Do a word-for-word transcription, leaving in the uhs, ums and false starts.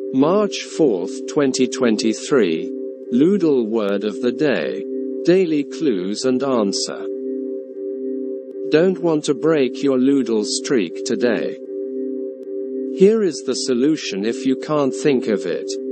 March fourth, twenty twenty-three. Lewdle word of the day. Daily clues and answer. Don't want to break your Lewdle streak today? Here is the solution if you can't think of it.